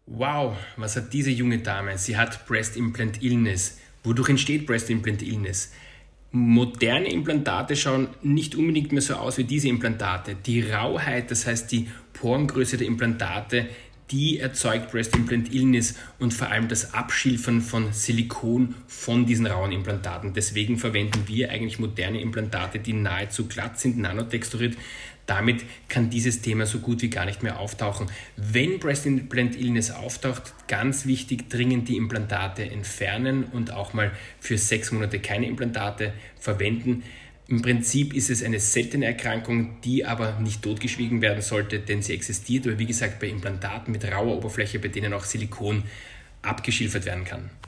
Wow, was hat diese junge Dame? Sie hat Breast Implant Illness. Wodurch entsteht Breast Implant Illness? Moderne Implantate schauen nicht unbedingt mehr so aus wie diese Implantate. Die Rauheit, das heißt die Porengröße der Implantate, die erzeugt Breast Implant Illness und vor allem das Abschilfern von Silikon von diesen rauen Implantaten. Deswegen verwenden wir eigentlich moderne Implantate, die nahezu glatt sind, nanotexturiert. Damit kann dieses Thema so gut wie gar nicht mehr auftauchen. Wenn Breast Implant Illness auftaucht, ganz wichtig, dringend die Implantate entfernen und auch mal für 6 Monate keine Implantate verwenden. Im Prinzip ist es eine seltene Erkrankung, die aber nicht totgeschwiegen werden sollte, denn sie existiert, aber wie gesagt bei Implantaten mit rauer Oberfläche, bei denen auch Silikon abgeschilfert werden kann.